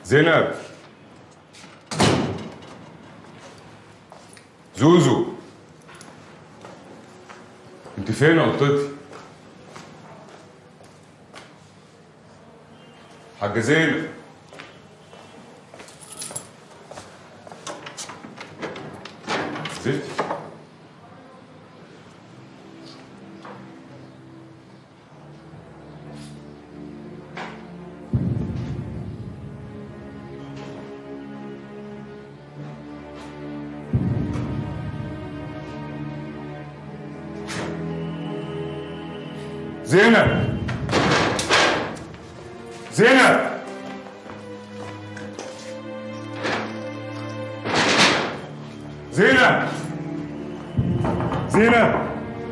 زينب، زوزو، انت فين يا قطتي؟ حاجة زينب، زينب زينب، زينب، زينب، زينب،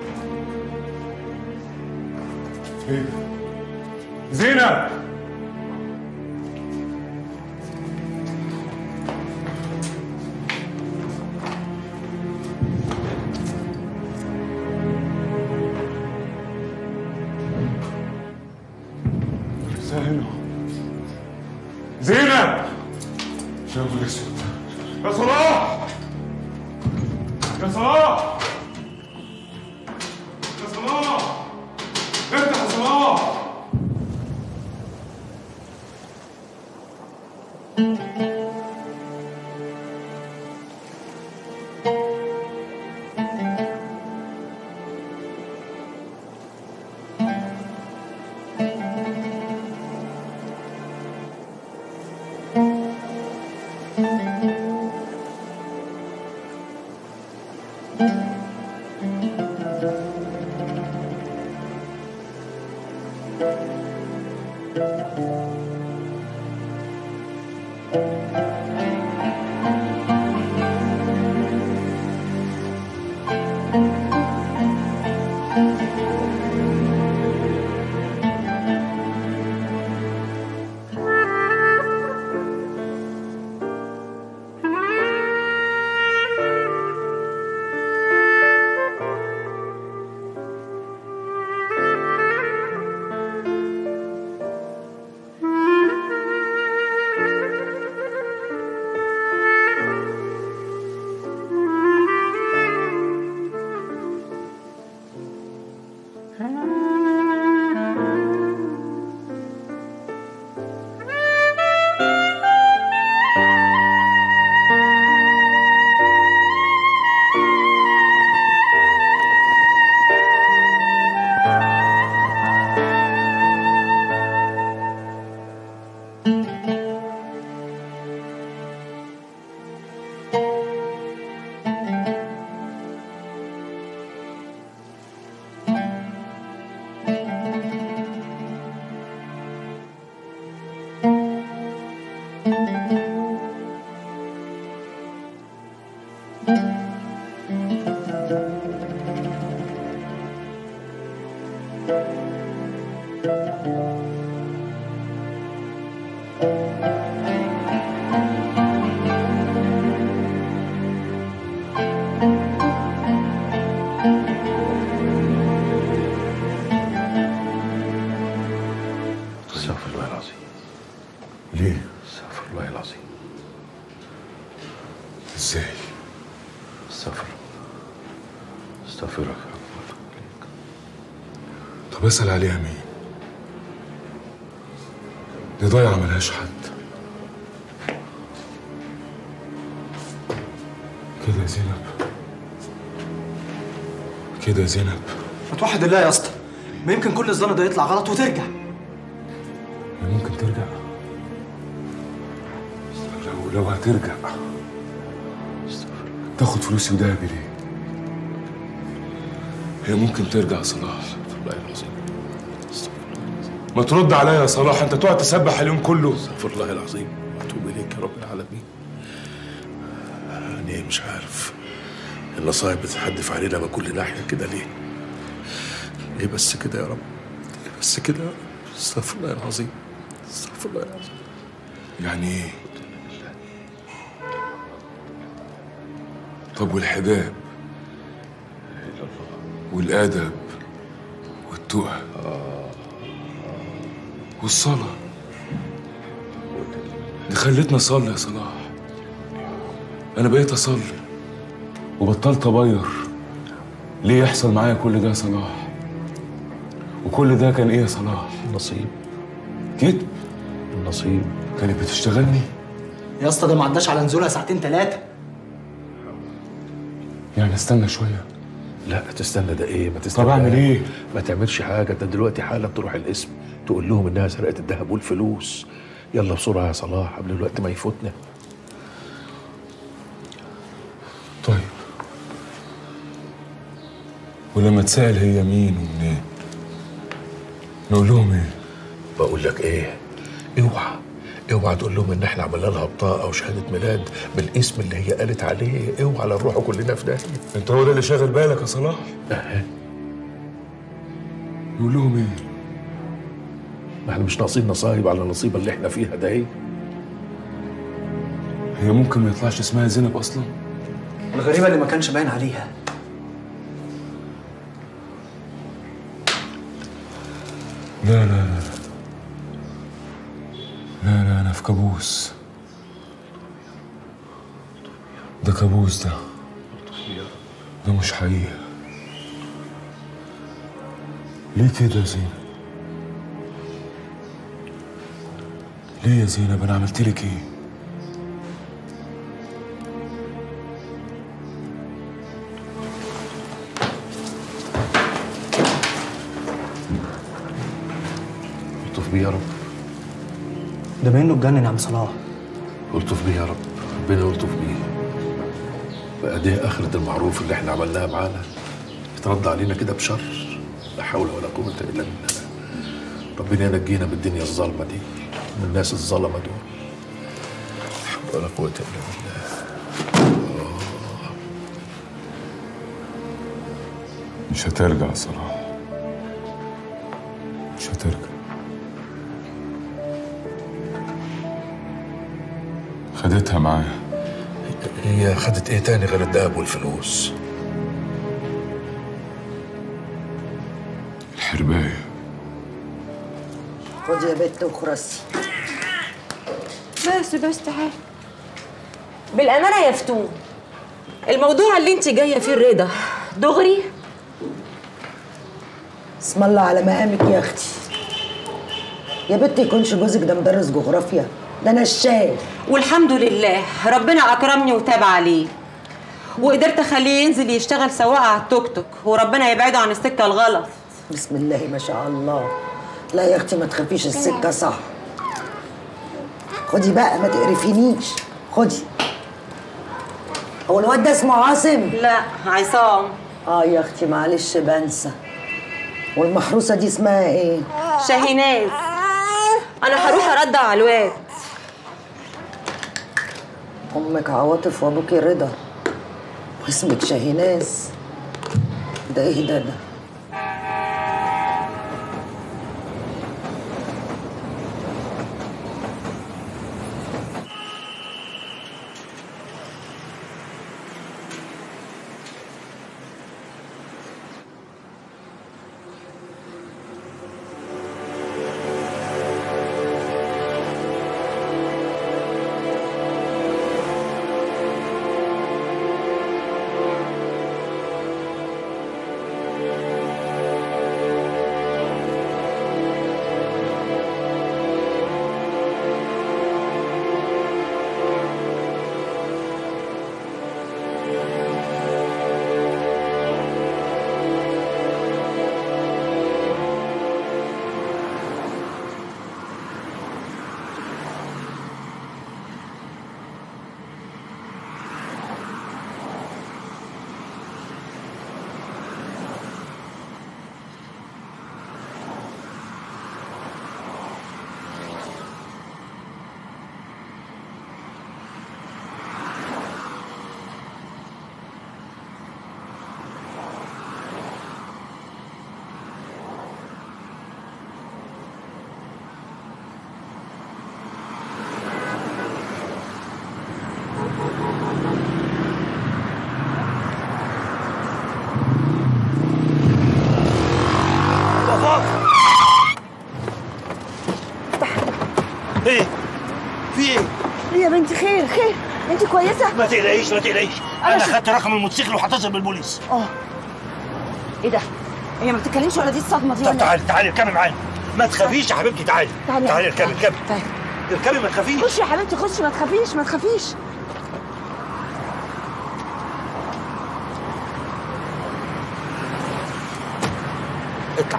زينب، هنا زينب. يا ابو الاسود، يا صلاح، يا صلاح، يا صلاح، افتح يا صلاح. استغفر الله العظيم. ليه؟ استغفر الله العظيم. ازاي؟ استغفرك. طب اسأل عليها مين؟ دي ضايعة ملهاش حد. كده يا زينب، كده يا زينب. ما توحد الله يا اسطى، ما يمكن كل الظن ده يطلع غلط وترجع. هي ممكن ترجع. لو هترجع تاخد فلوسي وذهبي ليه؟ هي ممكن ترجع يا صلاح. استغفر الله العظيم. ما ترد عليا يا صلاح، انت تقعد تسبح اليوم كله. استغفر الله العظيم واتوب اليك يا رب العالمين. انا مش عارف المصايب بتتحدف علينا من كل ناحيه كده ليه؟ ليه بس كده يا رب؟ ليه بس كده يا رب؟ استغفر الله العظيم. استغفر الله العظيم. يعني ايه؟ طب والحجاب والادب والتقى والصلاه دي خلتني اصلي يا صلاح. انا بقيت اصلي وبطلت ابير. ليه يحصل معايا كل ده يا صلاح؟ وكل ده كان ايه يا صلاح؟ النصيب. كذب. النصيب. كانت بتشتغلني يا اسطى ده ما عداش على نزولها ساعتين ثلاثه. يعني استنى شويه. لا تستنى ده ايه؟ ما تستنى. طب اعمل ايه؟ ما تعملش حاجه، انت دلوقتي حالا تروح القسم تقول لهم انها سرقت الذهب والفلوس. يلا بسرعه يا صلاح قبل الوقت ما يفوتنا. طيب ولما تسأل هي مين ومنين نقول لهم ايه؟ بقول لك ايه، اوعى تقول لهم ان احنا عملنا لها بطاقه وشهاده ميلاد بالاسم اللي هي قالت عليه. اوعى لا نروحوا كلنا في داهيه. انت هو ده اللي شاغل بالك يا صلاح؟ نقول لهم ايه؟ ما احنا مش ناقصين نصايب على النصيبه اللي احنا فيها ده. ايه هي ممكن ما يطلعش اسمها زينب اصلا؟ الغريبه اللي ما كانش باين عليها. لا لا لا لا لا، انا في كابوس. ده كابوس. ده مش حقيقة. ليه كده يا زينب؟ ليه يا زينب؟ انا عملت لك ايه؟ الطف بيه يا رب. ده باين له اتجنن يا عم صلاح. الطف بيه يا رب، ربنا يلطف بيه. بقى دي اخرة المعروف اللي احنا عملناها معانا يترد علينا كده بشر. لا حول ولا قوة الا بالله. ربنا ينجينا من الدنيا الظالمة دي، من الناس الظلمة دول. لا حول ولا قوة الا بالله. مش هترجع يا صلاح، مش هترجع. خدتها معايا. هي خدت ايه تاني غير الذهب والفلوس؟ الحرباية. خدي يا بت وخرسي. بس تعالي. بالأمانة يا فتون، الموضوع اللي انت جاية فيه الرضا دغري؟ اسم الله على مقامك يا اختي. يا بت يكونش جوزك ده مدرس جغرافيا، ده نشال. والحمد لله ربنا أكرمني وتاب عليه، وقدرت أخليه ينزل يشتغل سواق على التوك توك، وربنا يبعده عن السكة الغلط. بسم الله ما شاء الله. لا يا اختي ما تخافيش، السكة صح. خدي بقى ما تقرفينيش، خدي. هو الواد ده اسمه عاصم؟ لا عصام. يا اختي معلش بنسى. والمحروسة دي اسمها ايه؟ شاهيناز. أنا هروح أردع على الواد. أمك عواطف وأبوكي رضا واسمك شاهيناز. ده إيه ده؟ كويسه؟ ما تقلقيش ما تقلقيش، انا خدت رقم الموتوسيكل وهتصل بالبوليس. ايه ده؟ هي ما بتتكلمش ولا دي الصدمه دي؟ طب تعالي اركبي معايا، ما تخافيش يا حبيبتي، تعالي اركبي اركبي ما تخافيش. خشي يا حبيبتي خشي، ما تخافيش ما تخافيش. اطلع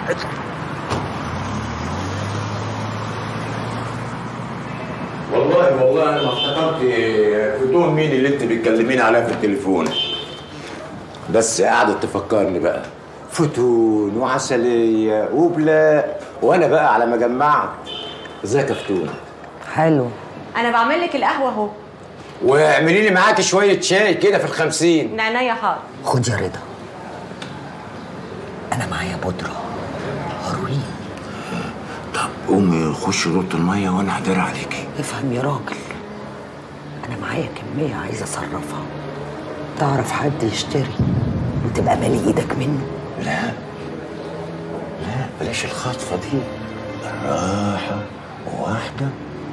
والله انا ما افتكرت فتون مين اللي انت بتكلمين عليها في التليفون، بس قعدت تفكرني بقى فتون وعسليه وبلاء، وانا بقى على ما جمعت. ازيك يا فتون؟ حلو. انا بعمل لك القهوه اهو. واعملي لي معاكي شويه شاي كده في ال50. من عينيا حاضر. خد يا رضا، انا معايا بودره هروين. طب قومي خشي اوضه الميه وانا هدار عليكي. افهم يا راجل، انا معايا كميه عايزه اصرفها. تعرف حد يشتري وتبقى مالي ايدك منه؟ لا بلاش الخطفه دي، بالراحه، واحده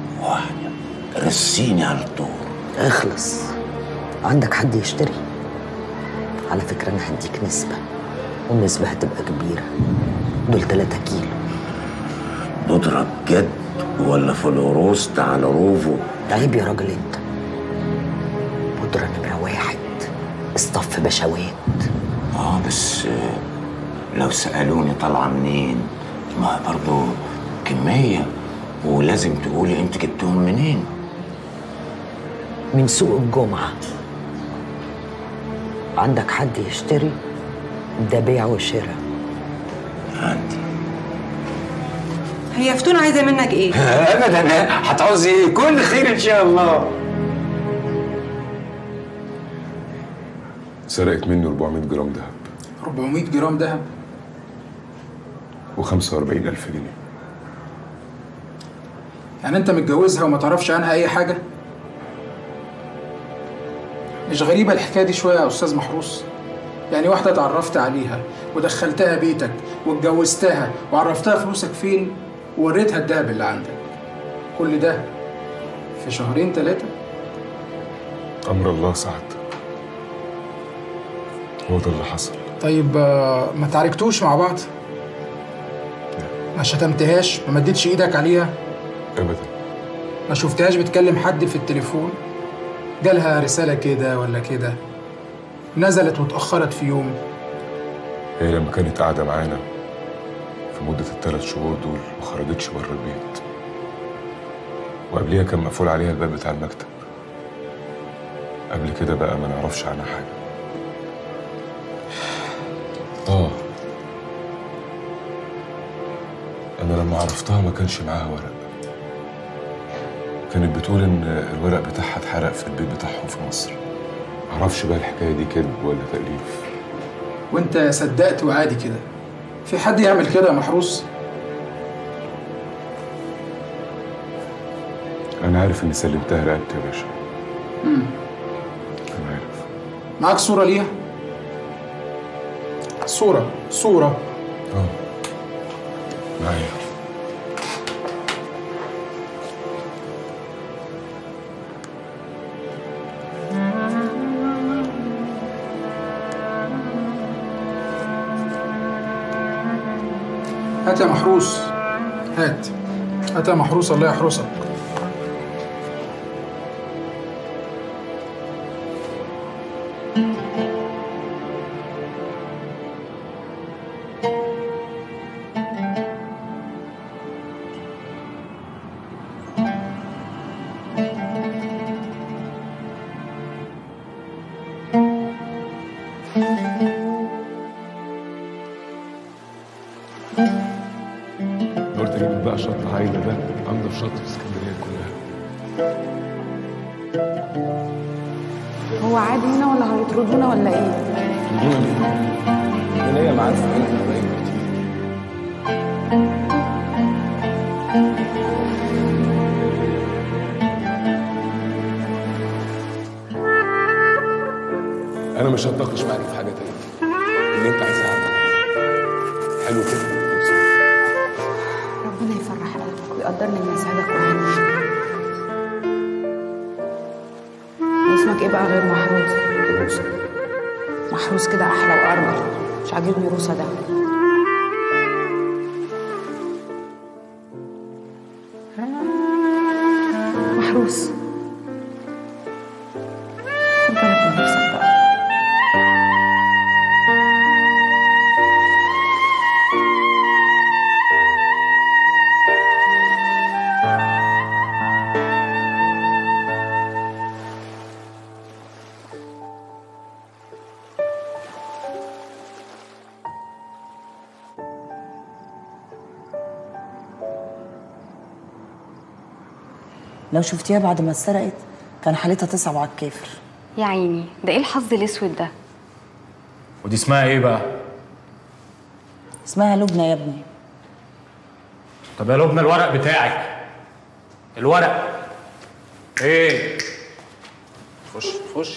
رسيني على الطور. اخلص. عندك حد يشتري؟ على فكره انا هديك نسبه، والنسبه هتبقى كبيره. دول 3 كيلو. بودرة بجد ولا فلوروس على روفو؟ عيب يا راجل انت. بودرة نمرة 1، اصطف بشوات. بس لو سألوني طالعة منين، ما برضو كمية، ولازم تقولي انت جبتهم منين. من سوق الجمعة. عندك حد يشتري؟ ده بيع وشراء. عندي. هي فتون عايزه منك ايه؟ ابدا، هتعوزي ايه؟ كل خير ان شاء الله. سرقت مني 400 جرام دهب. 400 جرام دهب؟ و45,000 جنيه. يعني انت متجوزها وما تعرفش عنها اي حاجه؟ مش غريبه الحكايه دي شويه يا استاذ محروس؟ يعني واحده اتعرفت عليها ودخلتها بيتك واتجوزتها وعرفتها فلوسك فين ووريتها الدهب اللي عندك، كل ده في 2 3؟ امر الله سعد، هو ده اللي حصل. طيب ما تعاركتوش مع بعض؟ ما شتمتهاش؟ ما مدتش ايدك عليها؟ ابدا. ما شفتهاش بتكلم حد في التليفون؟ جالها رسالة كده ولا كده؟ نزلت واتأخرت في يوم؟ هي لما كانت قاعدة معانا في مدة ال3 شهور دول ما خرجتش بره البيت، وقبليها كان مقفول عليها الباب بتاع المكتب. قبل كده بقى ما نعرفش عنها حاجة. أنا لما عرفتها ما كانش معاها ورق. كانت بتقول إن الورق بتاعها اتحرق في البيت بتاعهم في مصر. معرفش بقى الحكاية دي كذب ولا تأليف. وأنت صدقت وعادي كده؟ في حد يعمل كده يا محروس؟ أنا عارف إني سلمتها رقبتي يا باشا. أنا عارف. معاك صورة ليها؟ صورة معايا. هات يا محروس، هات يا محروس، الله يحرسك. قلت لك بقى شط عايده ده انضف شط في اسكندريه كلها. هو عادي هنا ولا هيطردونا ولا ايه؟ يطردونا ليه؟ انا ليا معارف هنا حبايب كتير. انا مش هتناقش معاك في حاجه تانية. اللي انت عايزها اعمل. حلو كده. ربنا يفرح قلبك ويقدرني اني اسعدك وأهنيك. اسمك ايه بقى غير محروس. محروس كده احلى وارمل، مش عاجبني روسا ده. محروس خد بالك من نفسك بقى. لو شفتيها بعد ما اتسرقت كان حالتها تصعب على الكافر. يا عيني، ده ايه الحظ الاسود ده؟ ودي اسمها ايه بقى؟ اسمها لبنى يا ابني. طب يا لبنى الورق بتاعك. الورق ايه؟ خش.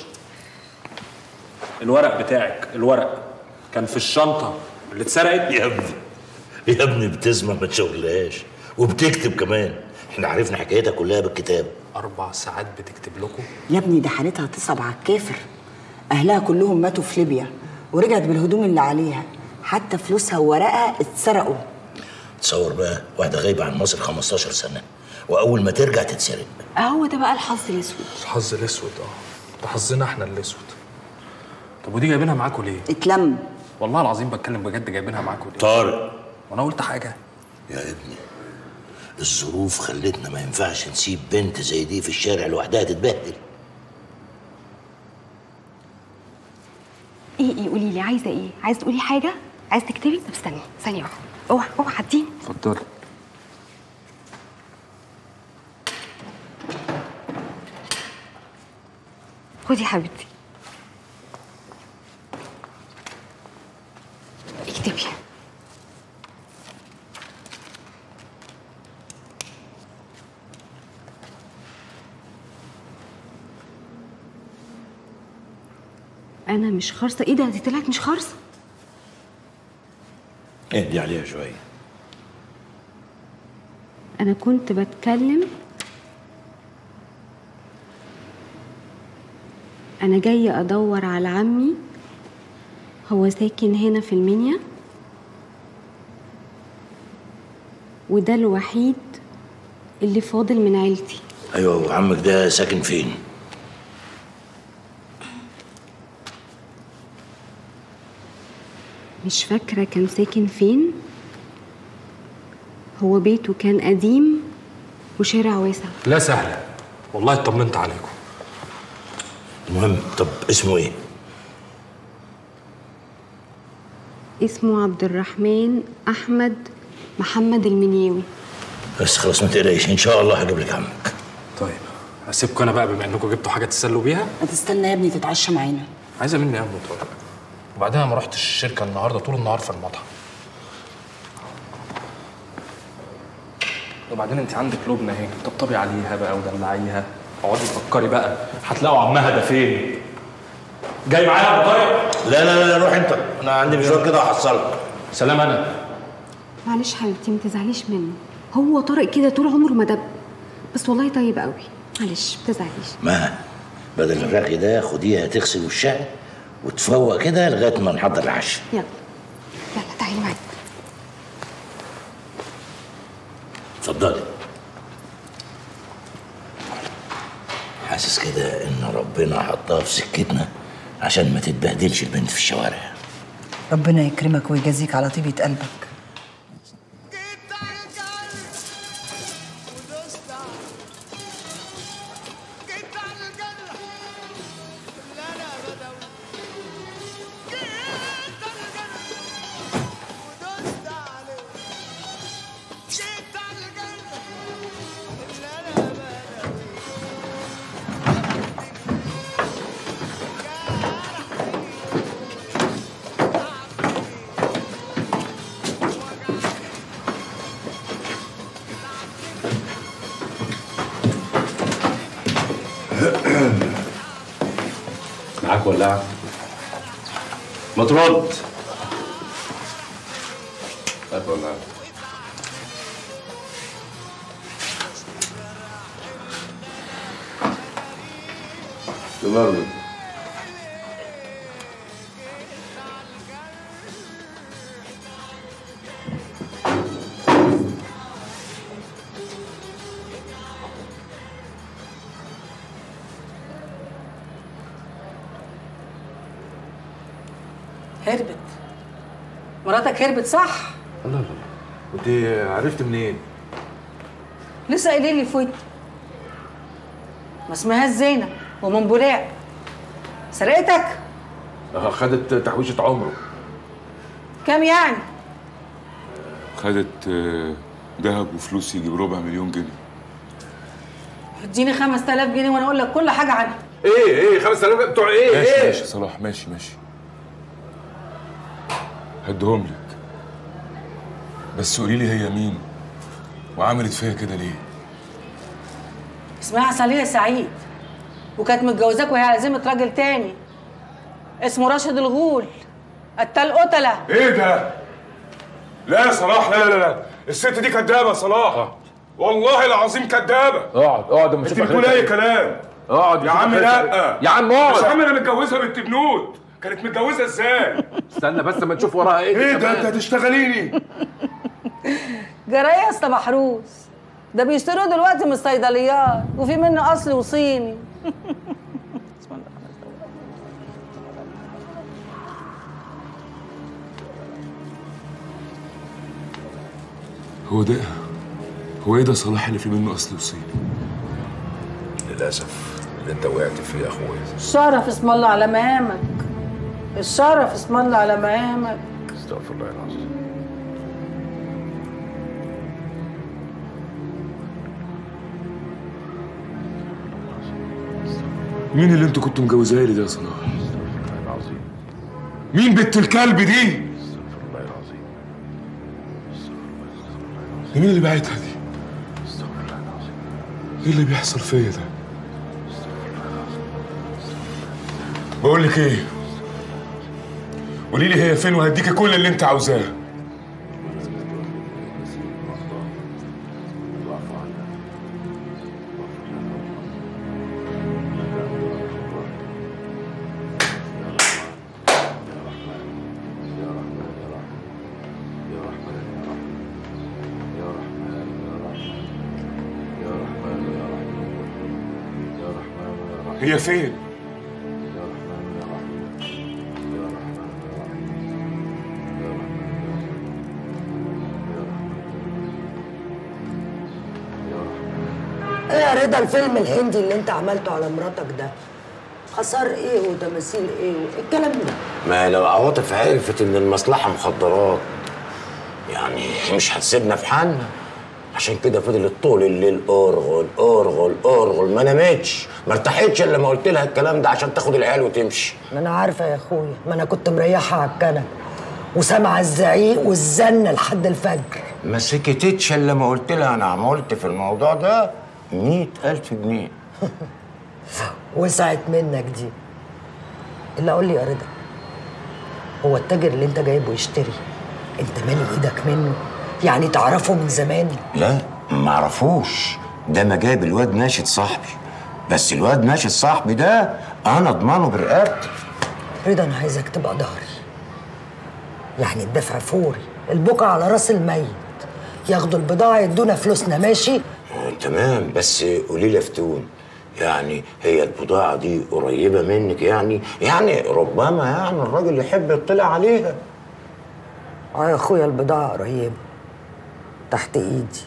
الورق بتاعك، الورق كان في الشنطة اللي اتسرقت. يا ابني بتسمع ما تشغلهاش وبتكتب كمان. احنا عرفنا حكايتها كلها بالكتاب. 4 ساعات بتكتب لكم؟ يا ابني ده حالتها تصعب على الكافر. اهلها كلهم ماتوا في ليبيا ورجعت بالهدوم اللي عليها، حتى فلوسها وورقها اتسرقوا. تصور بقى واحده غايبه عن مصر 15 سنه واول ما ترجع تتسرق. اهو ده بقى الحظ الاسود. الحظ الاسود ده حظنا احنا الاسود. طب ودي جايبينها معاكم ليه؟ اتلم. والله العظيم بتكلم بجد، جايبينها معاكم ليه؟ طارق، وانا قلت حاجه؟ يا ابني الظروف خلتنا ما ينفعش نسيب بنت زي دي في الشارع لوحدها تتبهدل. ايه قولي لي عايزه ايه؟ عايزه تقولي حاجه؟ عايزه تكتبي؟ طب استني ثانيه واحده. اوعى عديني. اتفضلي. خدي يا حبيبتي اكتبي. انا مش خارصه. ايه ده؟ دي طلعت مش خارصه. اهدي عليها شويه. انا كنت بتكلم. انا جايه ادور على عمي، هو ساكن هنا في المنيا، وده الوحيد اللي فاضل من عيلتي. ايوه، وعمك ده ساكن فين؟ مش فاكرة كان ساكن فين. هو بيته كان قديم وشارع واسع. لا سهلة، والله اطمنت عليكم. المهم، طب اسمه ايه؟ اسمه عبد الرحمن أحمد محمد المنياوي. بس خلاص ما تقلقيش، ان شاء الله هجيب لك عمك. طيب هسيبكم انا بقى بما انكم جبتوا حاجة تسلوا بيها. ما تستنى يا ابني تتعشى معانا. عايزة مني ايه يا طارق؟ وبعدين ما رحتش الشركة النهارده، طول النهار في المطعم. وبعدين انت عندك لبنى اهي، طبطبي عليها بقى ودلعيها، اقعدي فكري بقى هتلاقوا عمها ده فين. جاي معايا يا ابو طارق؟ لا روح انت، انا عندي مشوار كده وهحصلك. سلام. انا معلش حبيبتي ما تزعليش منه، هو طارق كده طول عمره مدب، بس والله طيب قوي. معلش ما تزعليش. ما بدل الرغي ده خديها تغسل وشها وتفوق كده لغايه ما نحضر العشاء. يلا تعالي معايا. اتفضلي. حاسس كده ان ربنا حطها في سكتنا عشان ما تتبهدلش البنت في الشوارع. ربنا يكرمك ويجازيك على طيبة قلبك. معاك ولاعة؟ ما ترد. هات ولاعة. تمام. هربت. مراتك هربت صح؟ لا لا لا، وانت عرفت منين؟ لسه قايلين لي فوت. ما اسمهاش زينب ومن بولاق. سرقتك؟ خدت تحويشة عمره. كام يعني؟ خدت ذهب وفلوس يجي بربع مليون جنيه. اديني 5000 جنيه وانا اقول لك كل حاجه عنها. ايه 5000 بتوع ايه؟ ماشي ايه؟ ماشي صلاح، ماشي هديهم لك، بس قولي لي هي مين وعملت فيا كده ليه؟ اسمها عسلية سعيد، وكانت متجوزاك وهي على ذمة راجل تاني اسمه راشد الغول قتال قتلة. ايه ده؟ لا يا صلاح، لا لا لا، الست دي كدابة يا صلاح، والله العظيم كدابة. اقعد اما انت بتقول اي كلام. اقعد يا عم لا يا عم اقعد. يا عم انا متجوزها بنت بنود، كانت متجوزة ازاي؟ استنى بس اما نشوف وراها ايه. ايه ده؟ انت هتشتغليني؟ جرايه يا اسطى محروس، ده بيشتروا دلوقتي من الصيدليات وفي منه اصلي وصيني. هو ايه ده صلاح اللي فيه منه اصل وصيني؟ للاسف اللي انت وقعت فيه يا اخويا. الشرف اسم الله على مقامك، الشرف اسم الله على مقامك. استغفر الله العظيم. مين اللي انتوا كنتوا مجوزاها لي ده يا صلاح؟ استغفر الله العظيم. مين بنت الكلب دي؟ استغفر الله العظيم. دي مين اللي باعتها دي؟ استغفر الله العظيم. ايه اللي بيحصل فيا ده؟ بقول لك ايه؟ قولي لي هي فين وهديكي كل اللي انت عاوزاه. هي فين؟ ايه يا رضا الفيلم الهندي اللي انت عملته على مراتك ده؟ اثار ايه وتماثيل ايه الكلام ده؟ ما لو عواطف عرفت ان المصلحه مخدرات يعني مش هتسيبنا في حالنا. عشان كده فضلت طول الليل ارغل ارغل ارغل، ما نامتش ما ارتاحتش الا لما قلت لها الكلام ده عشان تاخد العيال وتمشي. ما انا عارفه يا اخويا، ما انا كنت مريحه على الكنبه وسامعه الزعيق والزن لحد الفجر. ما سكتتش الا لما قلت لها انا عملت في الموضوع ده 100,000 جنيه. وسعت منك دي. الا قول لي يا رضا، هو التاجر اللي انت جايبه يشتري انت مالي ايدك منه؟ يعني تعرفه من زمان؟ لا ما اعرفوش، ده ما جايب الواد ناشد صاحبي، بس الواد ناشد صاحبي ده انا اضمنه برقبتي. رضا انا عايزك تبقى ظهري، يعني الدفع فوري، البكا على راس الميت، ياخدوا البضاعه يدونا فلوسنا. ماشي؟ تمام، بس قولي لي يا فتون، يعني هي البضاعه دي قريبه منك؟ يعني ربما يعني الراجل يحب يطلع عليها. يا اخويا البضاعه قريبه تحت ايدي.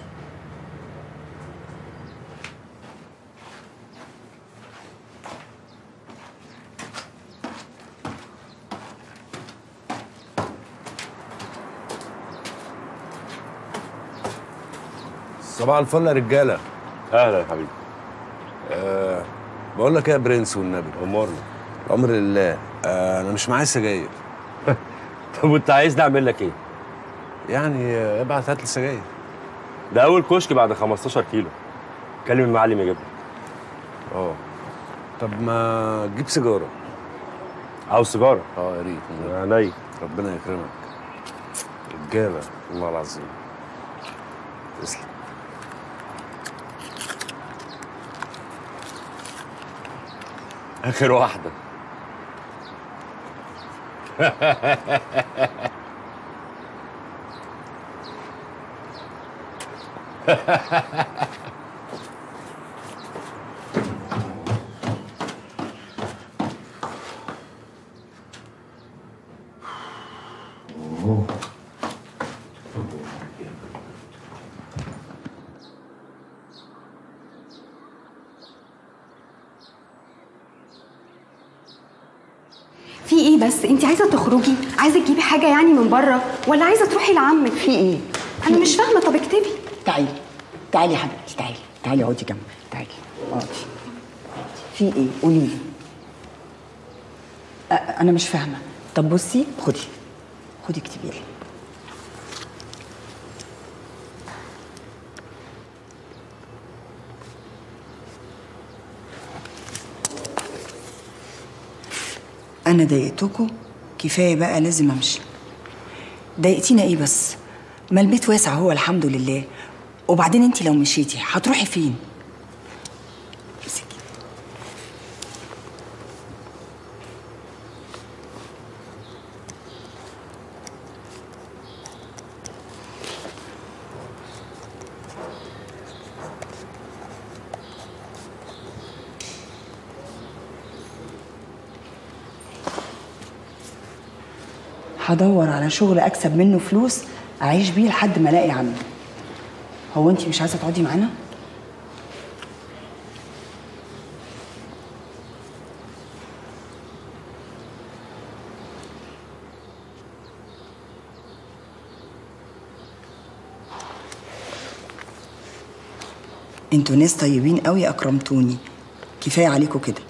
صباح الفل يا رجاله. اهلا يا حبيبي. بقول لك ايه يا برنس والنبي؟ امرنا. الامر لله. انا مش معايا سجاير. طب وانت عايزني اعمل لك ايه؟ يعني ابعت هات لي سجاير. ده اول كشك بعد 15 كيلو. كلم المعلم يجيب لك. طب ما تجيب سيجاره. عاوز سيجاره؟ يا ريت. عينيا. ربنا يكرمك. رجاله والله العظيم. تسلم. اخر واحده. في ايه بس؟ انت عايزه تخرجي؟ عايزه تجيبي حاجه يعني من بره ولا عايزه تروحي لعمك؟ في ايه؟ انا مش فاهمه. طب اكتبي. تعالي يا حبيبتي، تعالي اقعدي جنبي، تعالي اقعدي. في ايه؟ قولي لي. انا مش فاهمه. طب بصي، خدي اكتبي لي. انا ضايقتكم كفايه بقى، لازم امشي. ضايقتينا ايه بس؟ ما البيت واسع هو الحمد لله. وبعدين انت لو مشيتي هتروحي فين؟ هدور على شغل اكسب منه فلوس اعيش بيه لحد ما الاقي عمي. هو انت مش عايزه تقعدي معانا؟ انتوا ناس طيبين قوي، اكرمتوني. كفايه عليكم كده.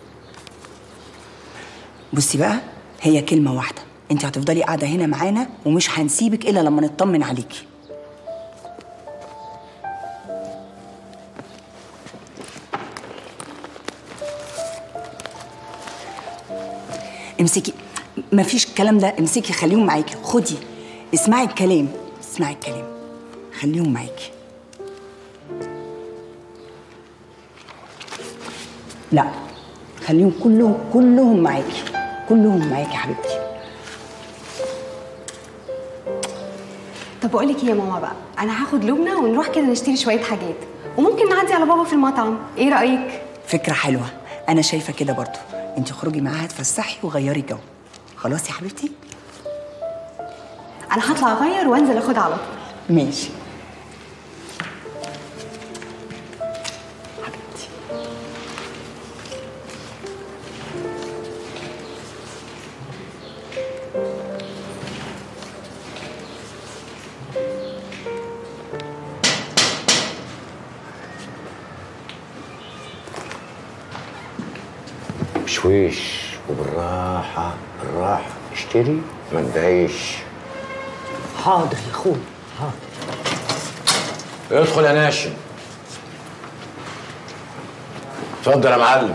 بصي بقى، هي كلمه واحده، انت هتفضلي قاعده هنا معانا ومش هنسيبك الا لما نطمن عليكي. امسكي، مفيش الكلام ده. امسكي، خليهم معاكي. خدي، اسمعي الكلام، خليهم معاكي. لا، خليهم كلهم معاكي، يا حبيبتي. طب اقول لك ايه يا ماما بقى، انا هاخد لبنى ونروح كده نشتري شويه حاجات، وممكن نعدي على بابا في المطعم. ايه رايك؟ فكره حلوه، انا شايفه كده برضو. انت خرجي معاها تفسحي وغيري جو. خلاص يا حبيبتي؟ انا هطلع اغير وانزل اخدها على طول. ماشي بشويش وبالراحة، اشتري ما تضايقش. حاضر يا اخوي، حاضر. ادخل يا ناشم. اتفضل يا معلم.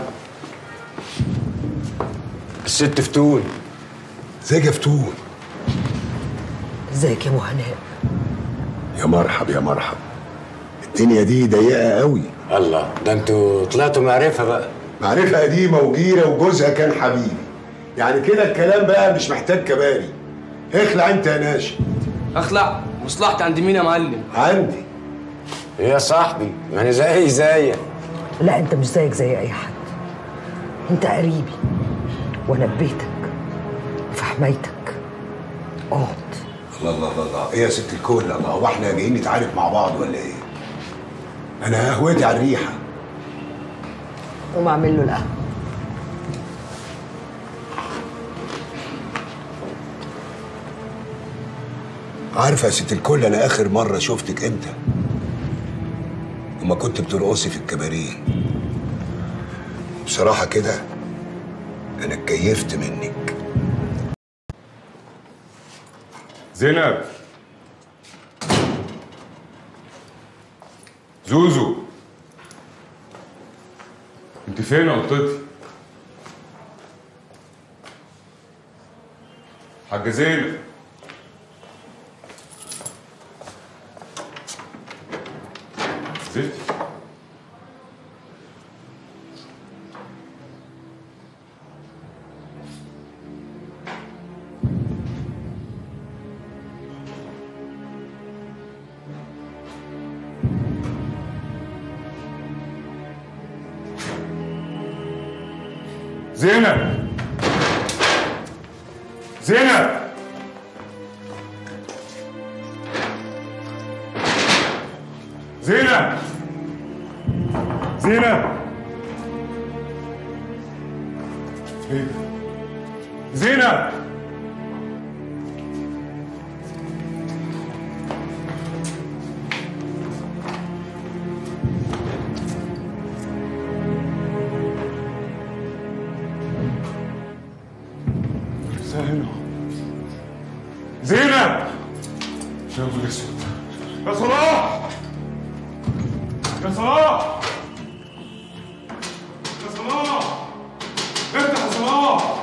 الست فتون. ازيك يا فتون؟ ازيك يا ابو هناء؟ يا مرحب يا مرحب. الدنيا دي ضيقه قوي. الله، ده انتوا طلعتوا معرفه بقى. معرفه قديمه وجيره، وجوزها كان حبيبي. يعني كده الكلام بقى مش محتاج كباري. اخلع انت يا ناشم. اخلع؟ مصلحتي عند مين يا معلم؟ عندي. ايه يا صاحبي، ما انا زيك. لا، انت مش زيك زي اي حد. انت قريبي وانا ببيتك وفي حمايتك. اقعد. الله، ايه يا ست الكل؟ الله، هو احنا جايين نتعارك مع بعض ولا ايه؟ انا قهوتي على الريحه. قوم اعمل له القهوه. عارفه يا ست الكل، انا اخر مره شفتك امتى؟ لما كنت بترقصي في الكباريه. بصراحه كده انا اتكيفت منك. زينب، زوزو، انت فين يا قطتي؟ حاجة زينب، زفتي. زينب زينب زينب زينب زينب هنا زينب يا ابو الاسود يا صلاح يا صلاح يا صلاح افتح يا صلاح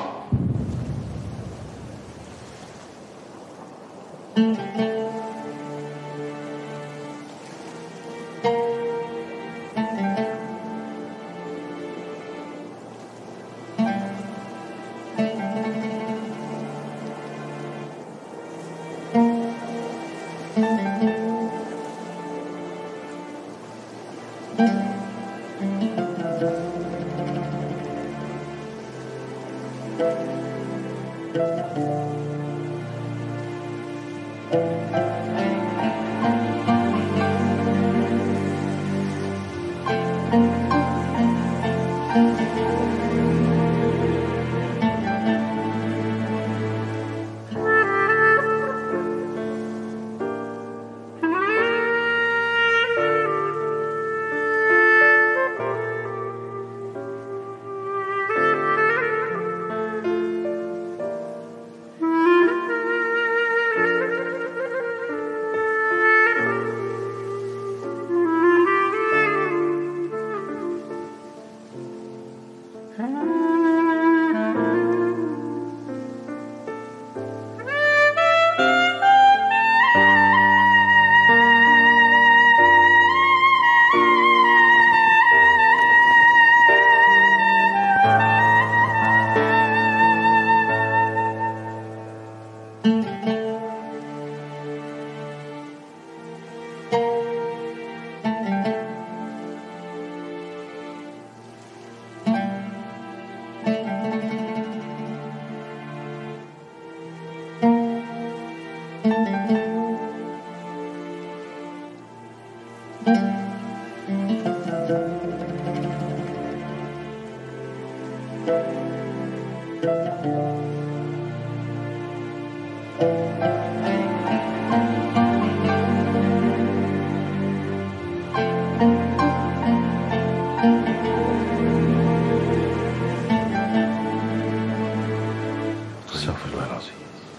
استغفر الله العظيم.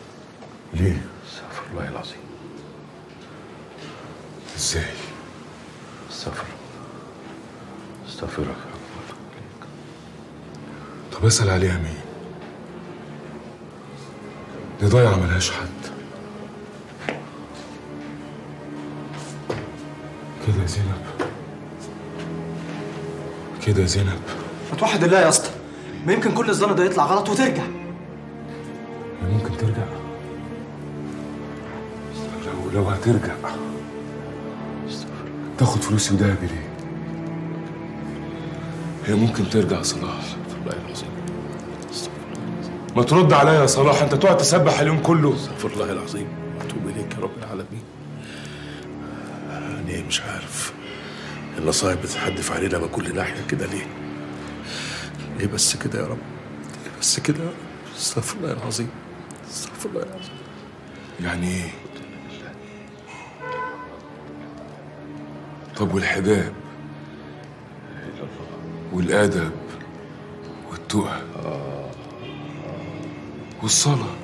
ليه؟ استغفر الله العظيم. ازاي؟ استغفرك. طب اسأل عليها مين؟ دي ضايعة ملهاش حد. كده يا زينب كده يا زينب ما توحد الله يا اسطى، ما يمكن كل الظن ده يطلع غلط وترجع. هي ممكن ترجع. لو هترجع تاخد فلوسي وذهبي ليه؟ هي ممكن ترجع يا صلاح. والله العظيم. ما ترد عليا يا صلاح، انت تقعد تسبح اليوم كله. استغفر الله العظيم واتوب اليك يا رب العالمين. انا مش عارف النصايب بتتحدف علينا من كل ناحيه كده ليه؟ ليه بس كده يا رب؟ ليه بس كده يا رب؟ استغفر الله العظيم. استغفر الله العظيم. يعني ايه؟ طب والحجاب والادب والتقى والصلاه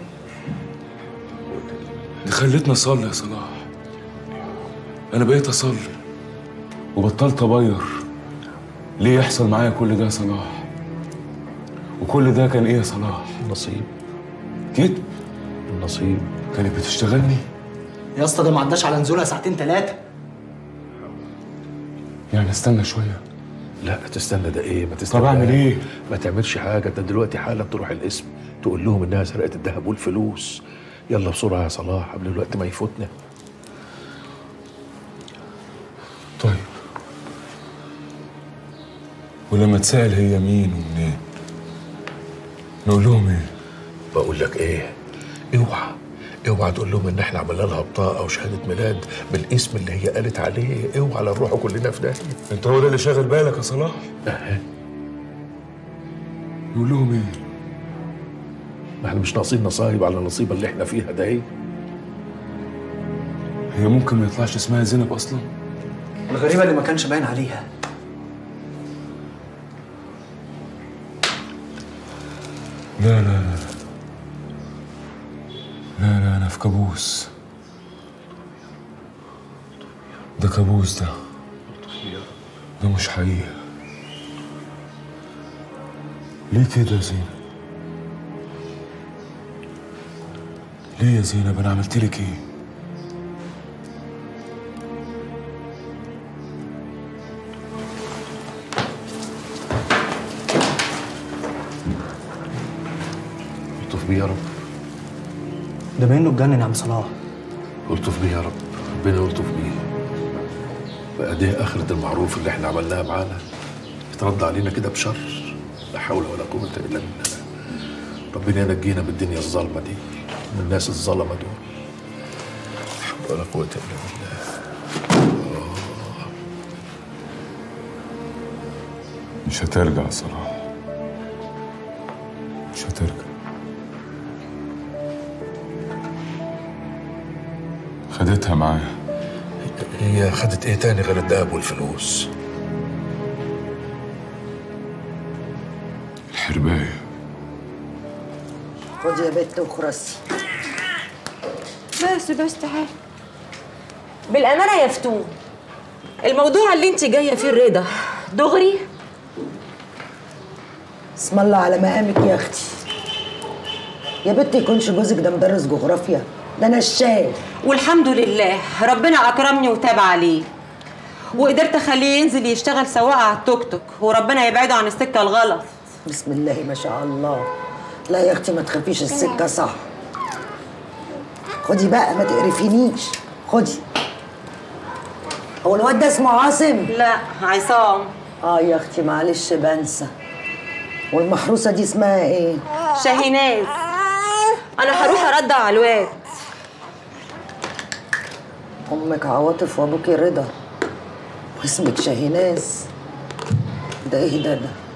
دي خلتني اصلي يا صلاح. انا بقيت اصلي وبطلت ابير. ليه يحصل معايا كل ده يا صلاح؟ وكل ده كان ايه يا صلاح؟ النصيب. كده النصيب. كانت بتشتغلني يا اسطى ده ما عداش على نزولها ساعتين ثلاثه. يعني استنى شويه. لا تستنى ده ايه؟ ما تستنى. طب اعمل ايه؟ ما تعملش حاجه، انت دلوقتي حالا تروح القسم تقول لهم انها سرقت الذهب والفلوس. يلا بسرعه يا صلاح قبل الوقت ما يفوتنا. طيب ولما تسأل هي مين ومنين نقول لهم ايه؟ بقول لك ايه، اوعى تقول لهم ان احنا عملنا لها بطاقه وشهاده ميلاد بالاسم اللي هي قالت عليه. اوعى لا نروحوا كلنا في داهيه. انت هو ده اللي شاغل بالك يا صلاح؟ نقول لهم ايه؟ ما احنا مش ناقصين نصايب على النصيبه اللي احنا فيها ده. ايه هي ممكن ما يطلعش اسمها زينب اصلا؟ الغريبه اللي ما كانش باين عليها. لا لا لا لا لا، انا في كابوس. ده كابوس، ده مش حقيقة. ليه كده يا زينب؟ ليه يا زينب؟ انا عملت لك ايه؟ الطف بيه يا رب. ده باين له اتجنن يا عم صلاح. الطف بيه يا رب، ربنا يلطف بيه. بقى دي آخرة المعروف اللي احنا عملناها معانا يترد علينا كده بشر. لا حول ولا قوة إلا بالله. ربنا ينجينا من الدنيا الظالمة دي، من الناس الظلمة دول. لا حول ولا قوة إلا بالله. مش هترجع يا صلاح، مش هترجع. خدتها معايا. هي خدت ايه تاني غير الدهب والفلوس؟ الحرباية. خدي يا بت وخرسي. بس تعالي. بالامانه يا فتون، الموضوع اللي انت جايه فيه الرضا دغري. اسم الله على مقامك يا اختي. يا بت يكونش جوزك ده مدرس جغرافيا، ده نشال. والحمد لله ربنا اكرمني وتاب عليه، وقدرت اخليه ينزل يشتغل سواق على التوك توك، وربنا يبعده عن السكه الغلط. بسم الله ما شاء الله. لا يا اختي ما تخافيش، السكه صح. خدي بقى ما تقرفينيش، خدي. هو الواد ده اسمه عاصم؟ لا عصام. يا اختي معلش بنسى. والمحروسه دي اسمها ايه؟ شاهيناز. انا هروح ارضع على الواد. امك عواطف وابوكي رضا واسمك شاهيناز. ده ايه ده؟